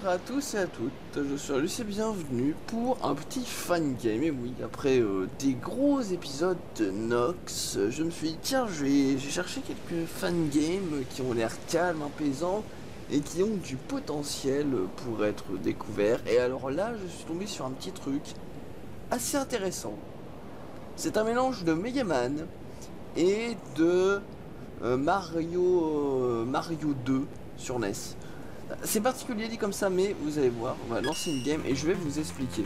à tous et à toutes, je suis Lucie et bienvenue pour un petit fan game. Et oui, après des gros épisodes de Nox, je me suis dit tiens, j'ai cherché quelques fan games qui ont l'air calmes, apaisants et qui ont du potentiel pour être découverts. Et alors là, je suis tombé sur un petit truc assez intéressant. C'est un mélange de Megaman et de Mario 2 sur NES. C'est particulier dit comme ça, mais vous allez voir, on va lancer une game et je vais vous expliquer.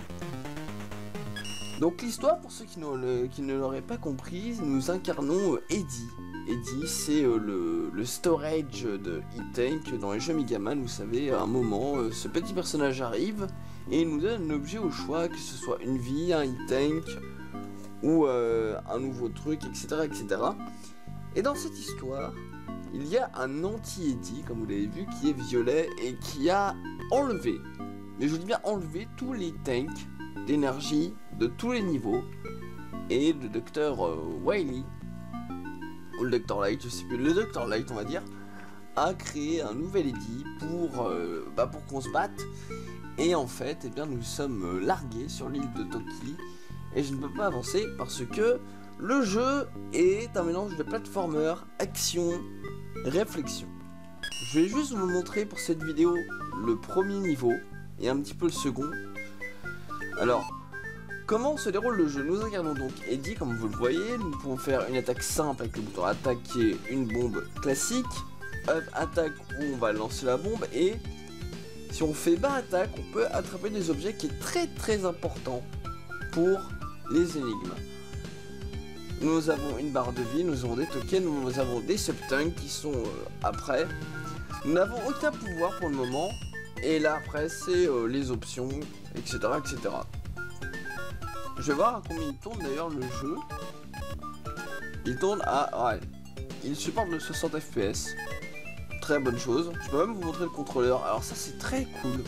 Donc l'histoire, pour ceux qui ne l'auraient pas comprise, nous incarnons Eddie. Eddie, c'est le storage de E-Tank dans les jeux Megaman. Vous savez, à un moment, ce petit personnage arrive et il nous donne un objet au choix, que ce soit une vie, un E-Tank ou un nouveau truc, etc., etc. Et dans cette histoire, il y a un anti-Eddie, comme vous l'avez vu, qui est violet et qui a enlevé, mais je dis bien enlevé, tous les tanks d'énergie de tous les niveaux. Et le docteur Wily, ou le docteur Light, je sais plus, le docteur Light on va dire, a créé un nouvel Eddie pour qu'on se batte. Et en fait, eh bien, nous sommes largués sur l'île de Toki et je ne peux pas avancer parce que le jeu est un mélange de platformer, action, réflexion. Je vais juste vous montrer pour cette vidéo le premier niveau et un petit peu le second. Alors, comment se déroule le jeu? Nous incarnons donc Eddie, comme vous le voyez. Nous pouvons faire une attaque simple avec le bouton attaque qui est une bombe classique. Up attaque où on va lancer la bombe, et si on fait bas attaque, on peut attraper des objets qui est très important pour les énigmes. Nous avons une barre de vie, nous avons des tokens, nous avons des sub-tanks qui sont après. Nous n'avons aucun pouvoir pour le moment. Et là après c'est les options, etc., etc. Je vais voir à combien il tourne d'ailleurs le jeu. Il tourne à... ouais, il supporte le 60 fps. Très bonne chose. Je peux même vous montrer le contrôleur. Alors ça c'est très cool.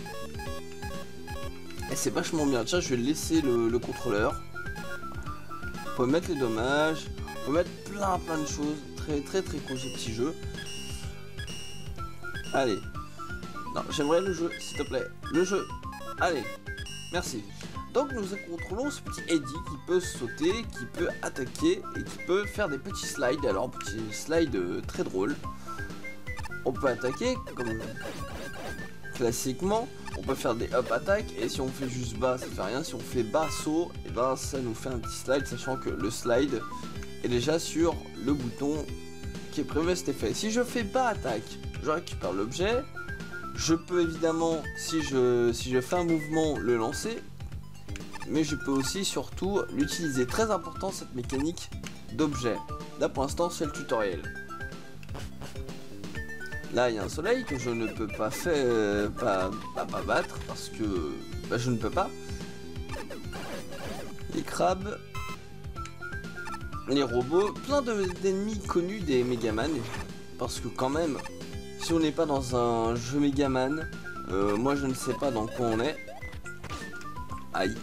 Et c'est vachement bien. Tiens, je vais laisser le contrôleur. On peut mettre les dommages, on peut mettre plein de choses, très cool ce petit jeu. Allez, non, j'aimerais le jeu, s'il te plaît, le jeu, allez, merci. Donc nous contrôlons ce petit Eddie qui peut sauter, qui peut attaquer et qui peut faire des petits slides. Alors petit slide très drôle. On peut attaquer comme classiquement. On peut faire des up attack, et si on fait juste bas ça fait rien. Si on fait bas saut, et ben ça nous fait un petit slide, sachant que le slide est déjà sur le bouton qui est prévu à cet effet. Si je fais bas attaque, je récupère l'objet. Je peux évidemment, si je fais un mouvement, le lancer, mais je peux aussi surtout l'utiliser. Très important cette mécanique d'objet. Là pour l'instant c'est le tutoriel. Là il y a un soleil que je ne peux pas faire, pas battre parce que je ne peux pas. Les crabes, les robots, plein d'ennemis connus des Megaman. Parce que quand même, si on n'est pas dans un jeu Megaman, moi je ne sais pas dans quoi on est. Aïe.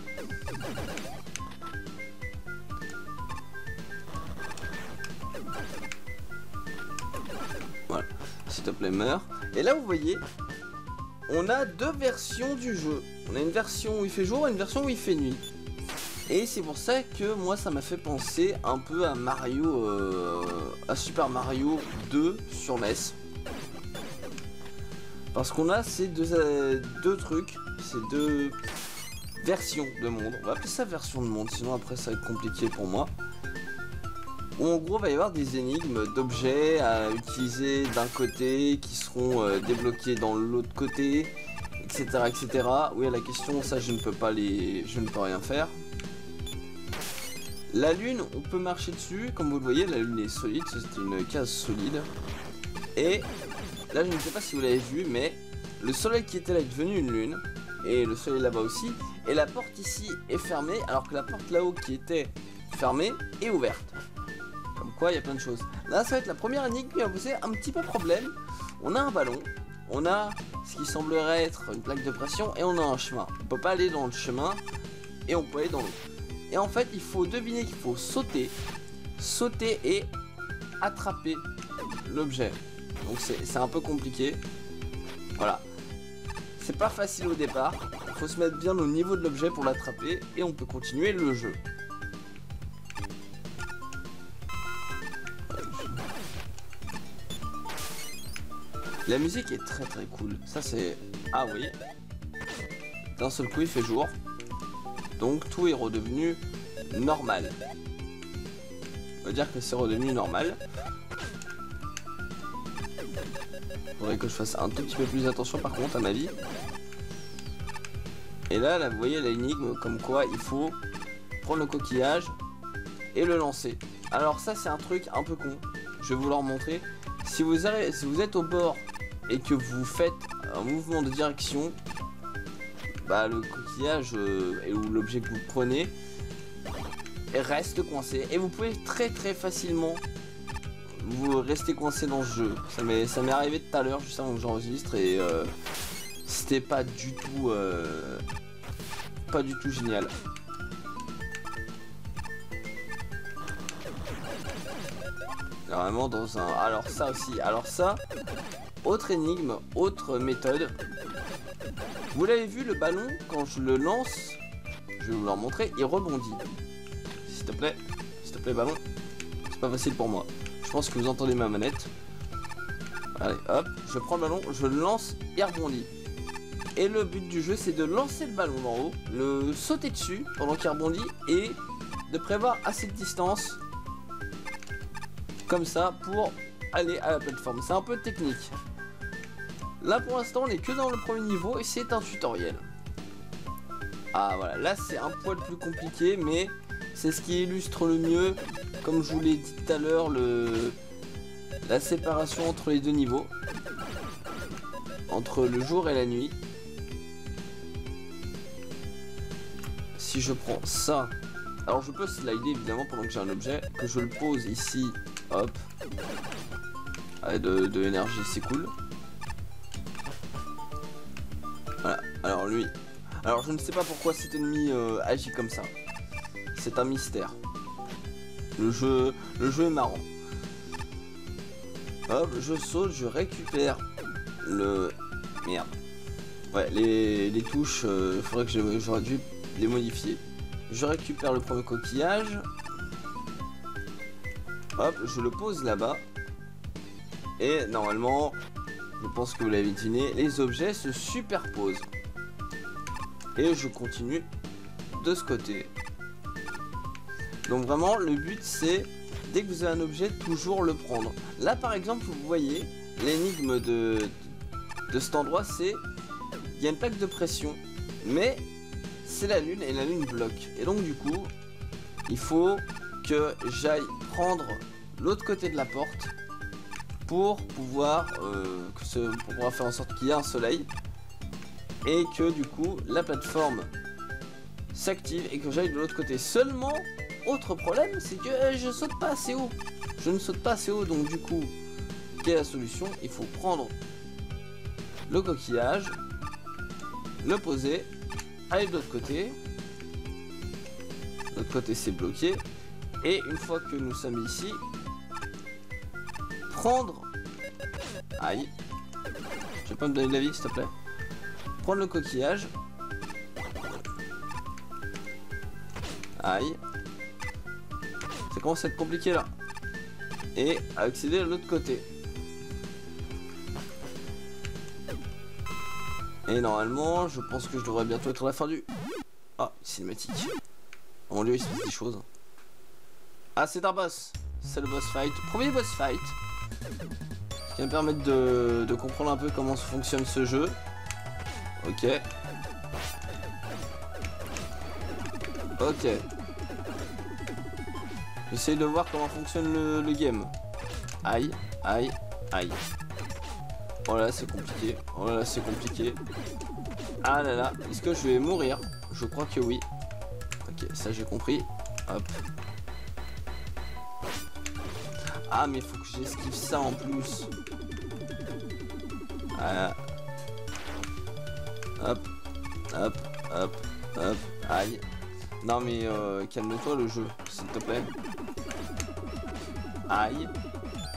Voilà, s'il te plaît meurs. Et là vous voyez, on a deux versions du jeu. On a une version où il fait jour et une version où il fait nuit. Et c'est pour ça que moi ça m'a fait penser un peu à Mario, à Super Mario 2 sur NES. Parce qu'on a ces deux trucs, ces deux versions de monde. On va appeler ça version de monde, sinon après ça va être compliqué pour moi. Où en gros il va y avoir des énigmes d'objets à utiliser d'un côté qui seront débloqués dans l'autre côté, etc., etc. Oui, à la question, ça je ne peux pas je ne peux rien faire. La lune, on peut marcher dessus, comme vous le voyez, la lune est solide, c'est une case solide. Et là je ne sais pas si vous l'avez vu, mais le soleil qui était là est devenu une lune, et le soleil là-bas aussi, et la porte ici est fermée, alors que la porte là-haut qui était fermée est ouverte. Comme quoi il y a plein de choses. Là ça va être la première énigme qui va poser un petit peu problème. On a un ballon, on a ce qui semblerait être une plaque de pression, et on a un chemin. On peut pas aller dans le chemin, et on peut aller dans l'autre. Et en fait il faut deviner qu'il faut sauter et attraper l'objet. Donc c'est un peu compliqué. Voilà. c'est pas facile au départ. Il faut se mettre bien au niveau de l'objet pour l'attraper et on peut continuer le jeu. La musique est très très cool. Ça c'est... Ah oui. D'un seul coup il fait jour. Donc tout est redevenu normal. On va dire que c'est redevenu normal. Faudrait que je fasse un tout petit peu plus attention par contre à ma vie. Et là, vous voyez l'énigme comme quoi il faut prendre le coquillage et le lancer. Alors ça c'est un truc un peu con. Je vais vous le remontrer. Si vous êtes au bord et que vous faites un mouvement de direction, bah le coquillage ou l'objet que vous prenez reste coincé. Et vous pouvez très très facilement vous rester coincé dans ce jeu. Ça m'est arrivé tout à l'heure juste avant que j'enregistre et c'était pas du tout génial. Vraiment dans un... Alors ça aussi, alors ça, autre énigme, autre méthode. Vous l'avez vu, le ballon, quand je le lance, je vais vous le montrer, il rebondit. S'il te plaît ballon. C'est pas facile pour moi. Je pense que vous entendez ma manette. Allez, hop, je prends le ballon, je le lance et rebondit. Et le but du jeu, c'est de lancer le ballon d'en haut, le sauter dessus pendant qu'il rebondit et de prévoir assez de distance comme ça pour aller à la plateforme. C'est un peu technique. Là pour l'instant on est que dans le premier niveau et c'est un tutoriel. Ah voilà, là c'est un poil plus compliqué mais c'est ce qui illustre le mieux, comme je vous l'ai dit tout à l'heure, la séparation entre les deux niveaux, entre le jour et la nuit. Si je prends ça, alors je peux slider évidemment pendant que j'ai un objet, que je le pose ici, hop, avec de l'énergie, c'est cool. Voilà, alors lui, alors je ne sais pas pourquoi cet ennemi agit comme ça, c'est un mystère. Le jeu est marrant. Hop, je saute, je récupère le... Merde. Ouais, les touches, faudrait que j'aurais dû les modifier. Je récupère le premier coquillage. Hop, je le pose là-bas. Et normalement, je pense que vous l'avez deviné, les objets se superposent. Et je continue de ce côté. Donc vraiment, le but c'est, dès que vous avez un objet, toujours le prendre. Là par exemple, vous voyez, l'énigme de cet endroit, c'est, il y a une plaque de pression, mais c'est la lune et la lune bloque. Et donc du coup, il faut que j'aille prendre l'autre côté de la porte pour pouvoir, faire en sorte qu'il y ait un soleil. Et que du coup, la plateforme s'active et que j'aille de l'autre côté. Seulement, autre problème, c'est que je saute pas assez haut. Je ne saute pas assez haut, donc du coup, quelle est la solution? Il faut prendre le coquillage, le poser, aller de l'autre côté. De l'autre côté, c'est bloqué. Et une fois que nous sommes ici, prendre... Aïe. Tu veux pas me donner de la vie, s'il te plaît? Prendre le coquillage. Aïe. Ça commence à être compliqué là. Et accéder de l'autre côté. Et normalement, je pense que je devrais bientôt être à la fin du... Ah, cinématique. Oh mon dieu, il se passe des choses. Ah, c'est un boss. C'est le boss fight. Premier boss fight. Ce qui va me permettre de comprendre un peu comment fonctionne ce jeu. Ok. Ok. J'essaye de voir comment fonctionne le game. Aïe, aïe, aïe. Oh là, c'est compliqué. Oh là, c'est compliqué. Ah là là, est-ce que je vais mourir? Je crois que oui. Ok, ça j'ai compris. Hop. Ah, mais il faut que j'esquive ça en plus. Voilà. Hop, hop, hop, hop. Aïe. Non mais calme-toi le jeu, s'il te plaît. Aïe.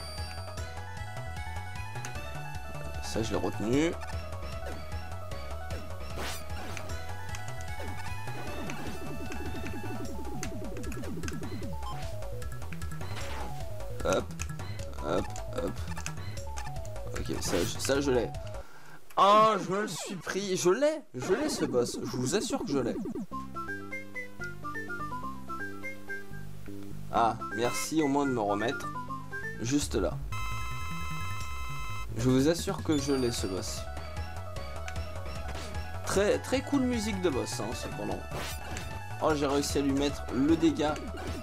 Ça je l'ai retenu. Hop, hop, hop. Ok, ça je l'ai. Oh, je me le suis pris. Je l'ai ce boss. Je vous assure que je l'ai. Ah, merci au moins de me remettre. Juste là. Je vous assure que je l'ai ce boss. Très cool musique de boss, hein, cependant. Oh, j'ai réussi à lui mettre le dégât.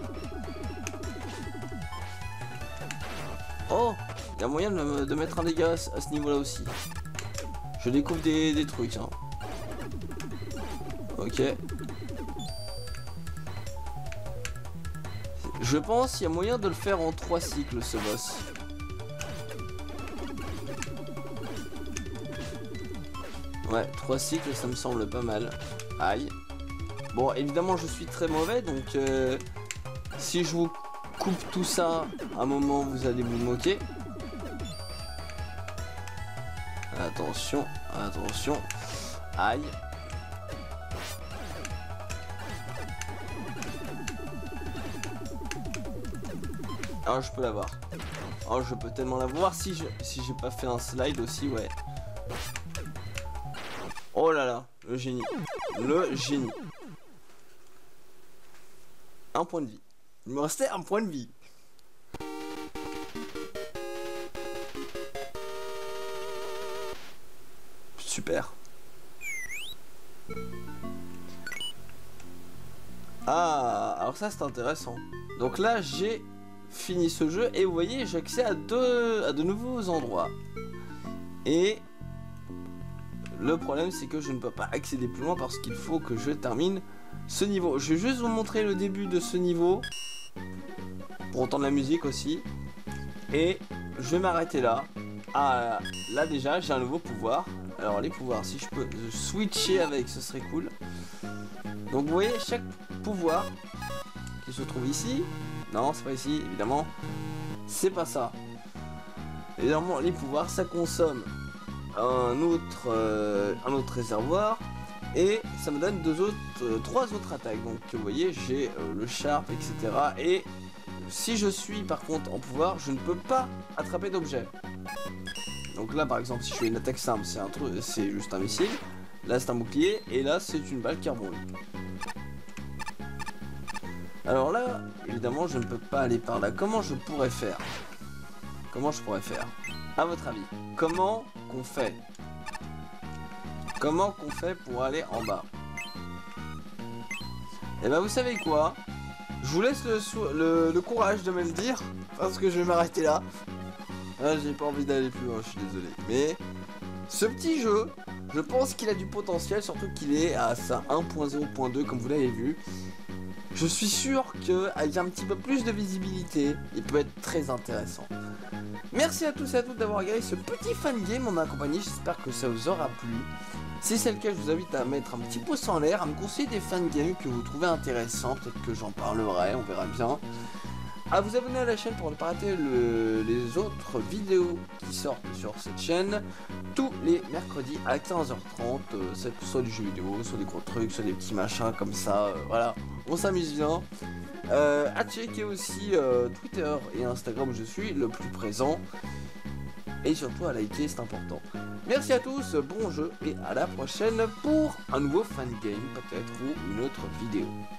Oh, il y a moyen de mettre un dégât à ce niveau-là aussi. Je découvre des trucs, hein. Ok. Je pense qu'il y a moyen de le faire en 3 cycles, ce boss. Ouais, 3 cycles, ça me semble pas mal. Aïe. Bon, évidemment, je suis très mauvais, donc si je vous coupe tout ça, à un moment, vous allez vous moquer. Attention, attention. Aïe. Ah, je peux l'avoir. Oh, je peux tellement l'avoir si j'ai pas fait un slide aussi, ouais. Oh là là, le génie. Le génie. Un point de vie. Il me restait un point de vie. Super. Ah, alors ça c'est intéressant. Donc là j'ai fini ce jeu et vous voyez j'ai accès à de nouveaux endroits. Et le problème c'est que je ne peux pas accéder plus loin parce qu'il faut que je termine ce niveau. Je vais juste vous montrer le début de ce niveau pour entendre la musique aussi. Et je vais m'arrêter là. Ah, là déjà j'ai un nouveau pouvoir. Alors les pouvoirs, si je peux switcher avec, ce serait cool. Donc vous voyez chaque pouvoir qui se trouve ici. Non, c'est pas ici, évidemment. C'est pas ça. Évidemment, les pouvoirs, ça consomme un autre réservoir. Et ça me donne trois autres attaques. Donc vous voyez, j'ai le Sharp, etc. Et si je suis par contre en pouvoir, je ne peux pas attraper d'objets. Donc là par exemple si je fais une attaque simple c'est juste un missile. Là c'est un bouclier et là c'est une balle qui rebondit. Alors là évidemment je ne peux pas aller par là. Comment je pourrais faire? Comment je pourrais faire? À votre avis, comment qu'on fait? Comment qu'on fait pour aller en bas? Et ben vous savez quoi? Je vous laisse le courage de me le dire parce que je vais m'arrêter là. Ah, j'ai pas envie d'aller plus loin, je suis désolé. Mais ce petit jeu, je pense qu'il a du potentiel, surtout qu'il est à sa 1.0.2 comme vous l'avez vu. Je suis sûr qu'avec un petit peu plus de visibilité, il peut être très intéressant. Merci à tous et à toutes d'avoir regardé ce petit fan game en ma compagnie, j'espère que ça vous aura plu. Si c'est le cas, je vous invite à mettre un petit pouce en l'air, à me conseiller des fan games que vous trouvez intéressants, peut-être que j'en parlerai, on verra bien. À vous abonner à la chaîne pour ne pas rater les autres vidéos qui sortent sur cette chaîne tous les mercredis à 15h30, soit du jeu vidéo, soit des gros trucs, soit des petits machins comme ça, voilà, on s'amuse bien. À checker aussi Twitter et Instagram où je suis le plus présent. Et surtout à liker, c'est important. Merci à tous, bon jeu et à la prochaine pour un nouveau fan game peut-être ou une autre vidéo.